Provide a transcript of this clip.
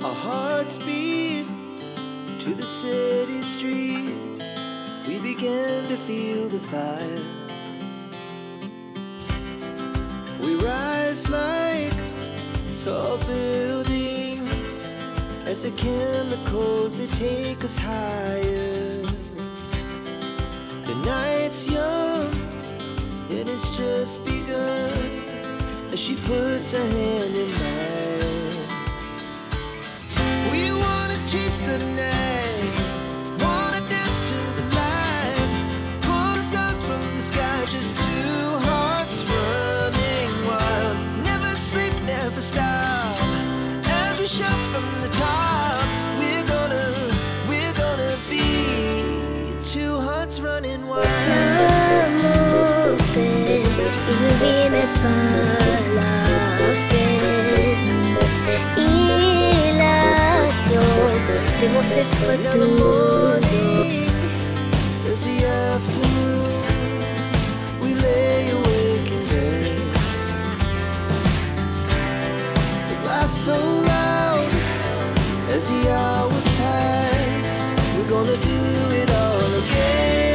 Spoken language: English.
Our hearts beat to the city streets. We began to feel the fire. We rise like tall buildings as the chemicals, they take us higher. The night's young, it has just begun, as she puts her hand in mine. We wanna chase the night, wanna dance to the light, pull the stars from the sky, just two hearts running wild. Never sleep, never stop, as we shout from the top. We're gonna be two hearts running wild. Amor, illumine pas la peine. Il attend devant cette Another photo. morning, as the afternoon, we lay awake in bed. The laughs so loud as the hours pass. We're gonna do it all again.